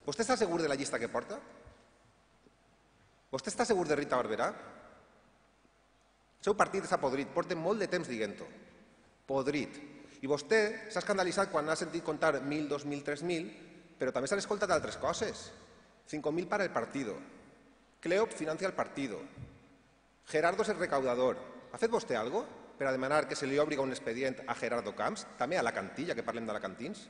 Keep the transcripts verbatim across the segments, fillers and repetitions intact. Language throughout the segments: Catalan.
Vostè està segur de la llista que porta? Vostè està segur de Rita Barberà? El seu partit està podrit, porta molt de temps dient-ho. Podrit. I vostè s'ha escandalitzat quan ha sentit contar mil, dos mil, tres mil, però també s'han escoltat altres coses. cinco mil para el partido. Cleop financia el partido. Gerardo es el recaudador. Ha fet vostè alguna cosa per a demanar que se li obri un expedient a Gerardo Camps, també a la Cantilla, que parlem d'Alacantins?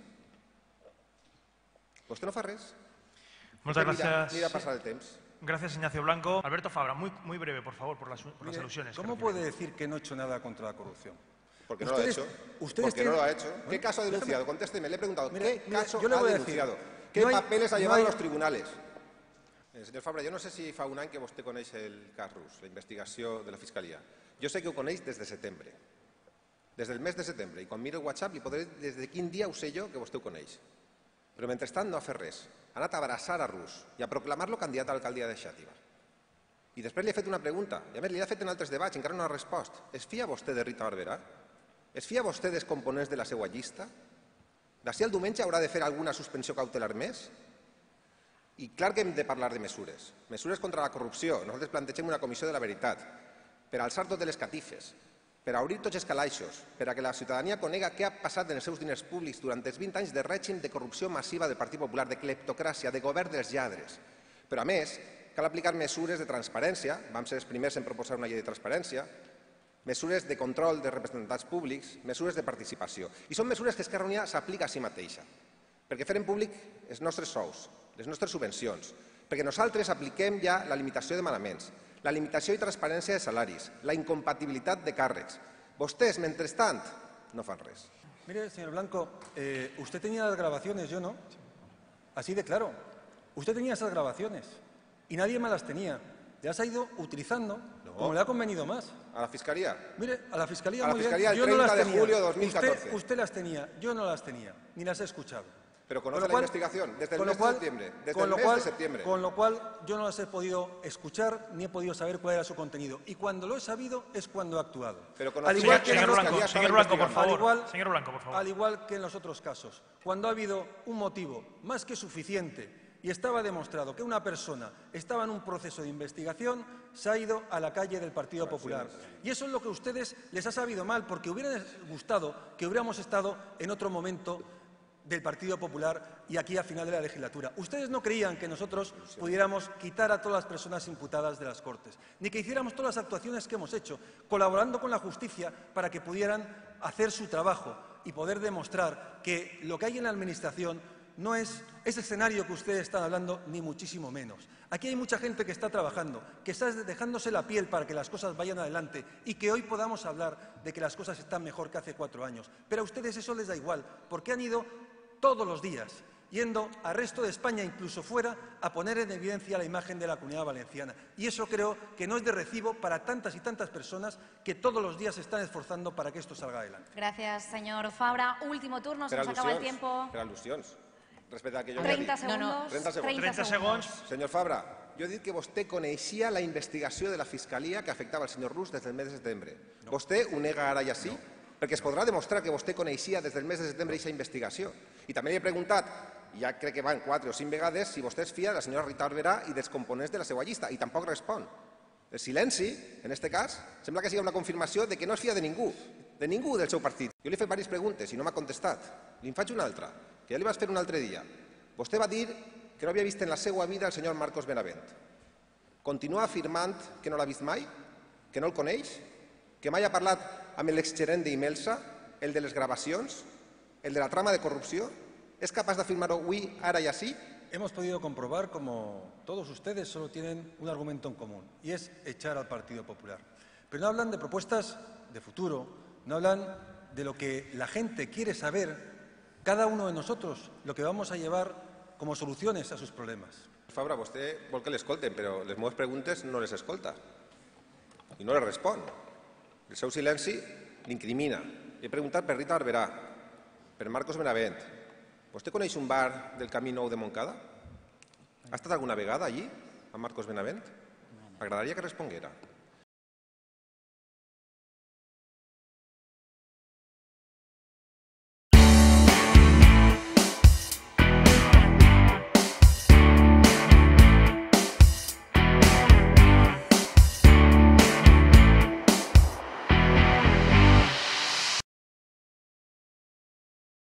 Vostè no fa res. Muchas gracias. Mira pasar el temps. Gracias, Ignacio Blanco. Alberto Fabra, muy, muy breve, por favor, por las, por Mire, las alusiones. ¿Cómo puede decir que no he hecho nada contra la corrupción? Porque no lo ha hecho. Porque no lo ha hecho. ¿Qué caso ha denunciado? Contésteme, le he preguntado. Mire, ¿Qué mire, caso yo le ha voy a denunciado? decir, ¿Qué no hay- papeles ha no llevado hay- a los tribunales? Eh, senyor Fabra, jo no sé si fa un any que vostè coneix el cas rus, la investigació de la Fiscalia. Jo sé que ho coneix des de setembre. Des del mes de setembre. I quan miro el WhatsApp li podré dir des de quin dia ho sé jo que vostè ho coneix. Però mentrestant no ha fet res. Ha anat a abraçar a Rus i a proclamar-lo candidat a l'alcaldia de Xàtiva. I després li he fet una pregunta, i a més li he fet en altres debats, encara no ha respost. Es fia vostè de Rita Barberà? Es fia vostè dels components de la seva llista? D'ací al diumenge haurà de fer alguna suspensió cautelar més? I clar que hem de parlar de mesures. Mesures contra la corrupció. Nosaltres plantegem una comissió de la veritat per alçar totes les catifes, per obrir tots els calaixos, per a que la ciutadania conega què ha passat en els seus diners públics durant els vint anys de règim de corrupció massiva del Partit Popular, de cleptocràcia, de govern dels lladres. Però, a més, cal aplicar mesures de transparència, vam ser els primers en proposar una llei de transparència, mesures de control de representants públics, mesures de participació. I són mesures que Esquerra Unida s'aplica a si mateixa, perquè farem públic els nostres sous, les nostres subvencions, perquè nosaltres apliquem ja la limitació de manaments, la limitació i transparència de salaris, la incompatibilitat de càrrecs. Vostès, mentrestant, no fan res. Mire, señor Blanco, eh, usted tenía las grabaciones, yo no. Así de claro. Usted tenía esas grabaciones y nadie más las tenía. Las ha ido utilizando No. como le ha convenido más. A la Fiscalia. Mire, a la Fiscalía, A la muy bien, Fiscalía el yo no las treinta de tenía. julio de dos mil catorce. Usted, usted las tenía, yo no las tenía, ni las he escuchado. Pero Con conoce lo la cual- investigación desde el con lo mes cual- de septiembre. Desde con el lo mes cual- de septiembre. Con lo cual yo no las he podido escuchar ni he podido saber cuál era su contenido. Y cuando lo he sabido es cuando he actuado. Pero Al conocía igual que que la Señor en Blanco, Fiscalía señor estaba Blanco, por investigando. favor. Al igual- Señor Blanco, por favor. Al igual que en los otros casos, cuando ha habido un motivo más que suficiente y estaba demostrado que una persona estaba en un proceso de investigación, se ha ido a la calle del Partido Popular. Y eso es lo que a ustedes les ha sabido mal, porque hubiera gustado que hubiéramos estado en otro momento del Partido Popular y aquí a final de la legislatura. Ustedes no creían que nosotros pudiéramos quitar a todas las personas imputadas de las Cortes, ni que hiciéramos todas las actuaciones que hemos hecho, colaborando con la justicia para que pudieran hacer su trabajo y poder demostrar que lo que hay en la Administración no es ese escenario que ustedes están hablando, ni muchísimo menos. Aquí hay mucha gente que está trabajando, que está dejándose la piel para que las cosas vayan adelante y que hoy podamos hablar de que las cosas están mejor que hace cuatro años. Pero a ustedes eso les da igual, porque han ido todos los días, yendo al resto de España, incluso fuera, a poner en evidencia la imagen de la Comunidad Valenciana. Y eso creo que no es de recibo para tantas y tantas personas que todos los días se están esforzando para que esto salga adelante. Gracias, señor Fabra. Último turno, se Per nos acaba el al·lusions. tiempo. Per al·lusions. Respecte a que jo havia treinta dit. segundos. treinta segons. treinta segons. Senyor Fabra, jo he dit que vostè coneixia la investigació de la Fiscalia que afectava el senyor Rus des del mes de setembre. Vostè ho nega ara i així? Perquè es podrà demostrar que vostè coneixia des del mes de setembre aquesta investigació. I també li he preguntat, i ja crec que van quatre o cinc vegades, si vostè es fia de la senyora Rita Barberà i dels components de la seva llista, i tampoc respon. El silenci, en aquest cas, sembla que sigui una confirmació de que no es fia de ningú, de ningú del seu partit. Jo li he fet diverses preguntes i no m'ha contestat. Li en faig una altra, que ja li vaig fer un altre dia. Vostè va dir que no havia vist en la seva vida el senyor Marcos Benavent. Continua afirmant que no l'ha vist mai, que no el coneix, que mai ha parlat amb l'exgerent d'Imelsa, el de les gravacions, el de la trama de corrupció. ¿Es capaz de afirmarlo hoy, ahora y así? Hemos podido comprobar como todos ustedes solo tienen un argumento en común, y es echar al Partido Popular. Pero no hablan de propuestas de futuro, no hablan de lo que la gente quiere saber, cada uno de nosotros, lo que vamos a llevar como soluciones a sus problemas. Fabra, vostè vol que l'escolten, però les meves preguntes no les escolta i no les respon. El seu silenci l'incrimina. He preguntat per Rita Barberà, per Marcos Benavent. Vostè coneix un bar del Camí Nou de Montcada? Ha estat alguna vegada allí, amb Marcos Benavent? M'agradaria que responguera.